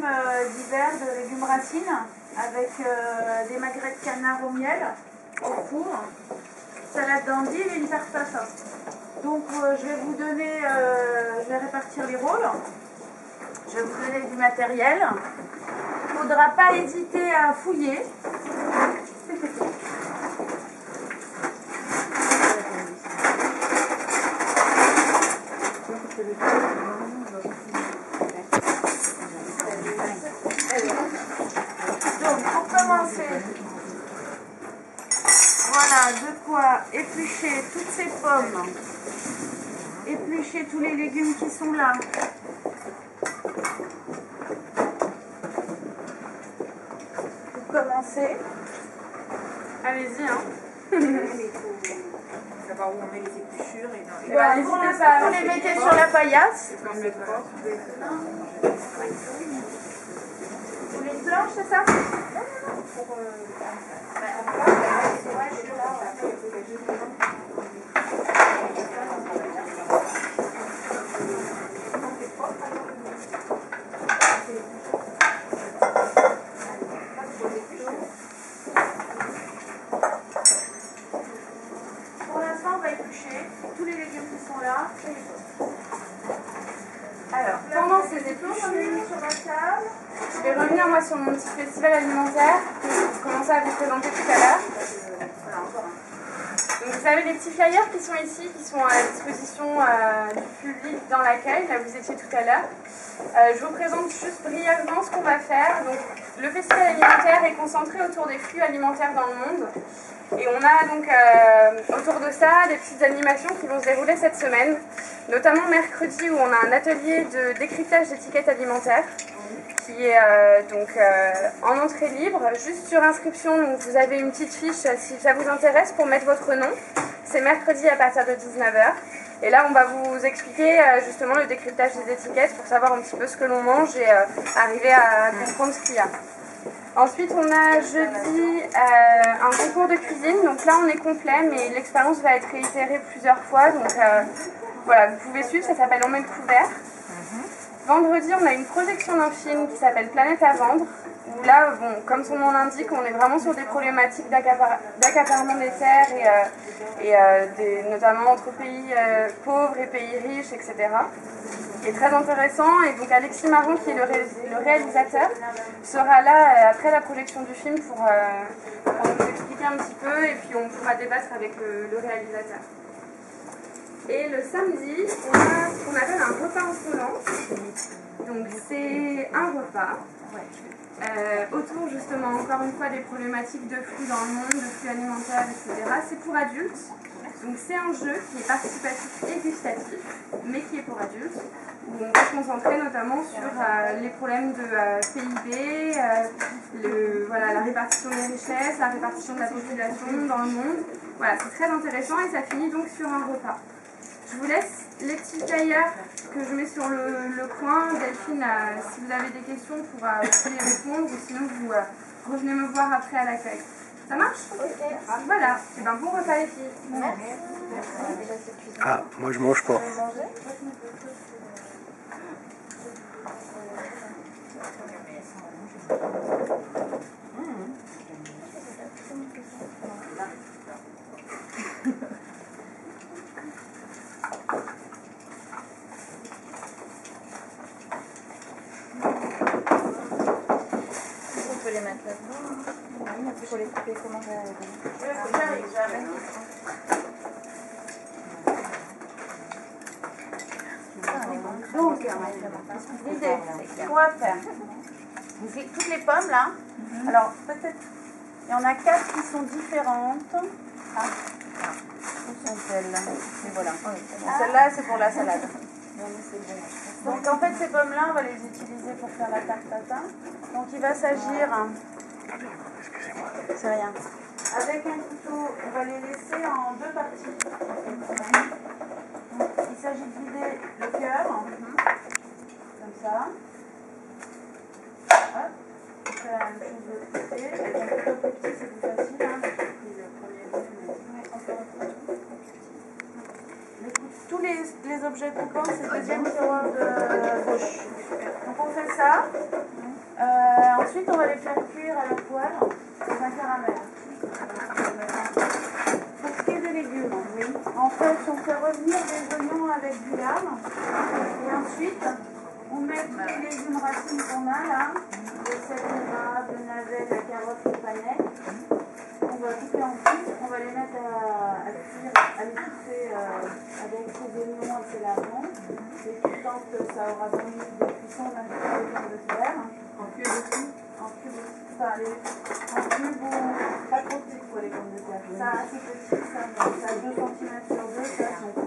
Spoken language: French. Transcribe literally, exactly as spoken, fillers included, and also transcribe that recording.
euh, d'hiver de légumes racines avec euh, des magrets de canard au miel au four, salade d'endive et une tarte tatin. Donc euh, je vais vous donner, euh, je vais répartir les rôles, je vais vous donner du matériel. Il ne faudra pas hésiter à fouiller. Donc pour commencer, voilà de quoi éplucher toutes ces pommes, éplucher tous les légumes qui sont là. Pour commencer, allez-y hein. Savoir où on met les épluchures et dans les... Bah, n'hésitez pas, vous les mettez sur la paillasse. Vous les planches, c'est ça? Pour l'instant, on va éplucher tous les légumes qui sont là. Alors, pendant ces épluchures sur la table, je vais revenir moi sur mon petit festival alimentaire que j'ai commencé à vous présenter tout à l'heure. Donc vous avez les petits flyers qui sont ici, qui sont à disposition euh, du public dans l'accueil, là vous étiez tout à l'heure. Euh, je vous présente juste brièvement ce qu'on va faire. Donc, le festival alimentaire est concentré autour des flux alimentaires dans le monde. Et on a donc euh, autour de ça des petites animations qui vont se dérouler cette semaine, notamment mercredi où on a un atelier de décryptage d'étiquettes alimentaires qui est euh, donc euh, en entrée libre, juste sur inscription. Donc vous avez une petite fiche si ça vous intéresse pour mettre votre nom. C'est mercredi à partir de dix-neuf heures. Et là on va vous expliquer euh, justement le décryptage des étiquettes pour savoir un petit peu ce que l'on mange et euh, arriver à comprendre ce qu'il y a. Ensuite, on a jeudi euh, un concours de cuisine. Donc là, on est complet, mais l'expérience va être réitérée plusieurs fois. Donc euh, voilà, vous pouvez suivre, ça s'appelle On met le couvert. Vendredi, on a une projection d'un film qui s'appelle Planète à vendre. Où là, bon, comme son nom l'indique, on est vraiment sur des problématiques d'accaparement des terres et, euh, et euh, des, notamment entre pays euh, pauvres et pays riches, et cetera. Qui est très intéressant. Et donc Alexis Marron, qui est le, ré, le réalisateur, sera là euh, après la projection du film pour, euh, pour nous expliquer un petit peu et puis on pourra débattre avec le, le réalisateur. Et le samedi, on a ce qu'on appelle un repas insolent. Donc c'est un repas euh, autour justement encore une fois des problématiques de flux dans le monde, de flux alimentaires, et cetera. C'est pour adultes. Donc c'est un jeu qui est participatif et gustatif, mais qui est pour adultes, où on va se concentrer notamment sur euh, les problèmes de euh, P I B, euh, le, voilà, la répartition des richesses, la répartition de la population dans le monde. Voilà, c'est très intéressant et ça finit donc sur un repas. Je vous laisse les petits flyers que je mets sur le, le coin. Delphine, euh, si vous avez des questions, pourra aussi les répondre, ou sinon vous euh, revenez me voir après à l'accueil. Ça marche? Okay. Ah, voilà, c'est un bon repas les filles. Merci. Ah, moi je mange pas. On peut les mettre là-dedans. Il faut les couper, comment j'arrive, j'arrive. Donc, l'idée, c'est qu'on va faire toutes les pommes là. Alors, peut-être, il y en a quatre qui sont différentes. Ah, où sont-elles? Et voilà. Celle-là, c'est pour la salade. Donc, en fait, ces pommes-là, on va les utiliser pour faire la tarte tatin. Donc, il va s'agir. Excusez-moi. C'est rien. Avec un couteau, on va les laisser en deux parties. Donc, il s'agit de vider le cœur, comme ça. Hop. On fait la même chose de l'autre côté. Avec un couteau plus petit, c'est plus facile. Hein. Le coup, tous les, les objets coupants, c'est le deuxième tiroir de gauche. Donc on fait ça. Ensuite, on va les faire cuire à la poêle dans un caramel. Pour ce qui est des légumes, oui. En fait, on fait revenir les oignons avec du lard. Et ensuite, on met tous les légumes racines qu'on a là. Le sel d'érable, le navet, la carotte, le panais. On va couper en petits. On va les mettre à, à cuire, à les cuire euh, avec ces oignons et ces lardons. Et puis quand ça aura vingt minutes de cuisson, on a un petit peu de pommes de terre. En cube aussi. En cube, enfin, les, en cube ou pas trop petites pour les pommes de terre. Ça, assez petit, ça, ça a deux centimètres sur deux, ça, c'est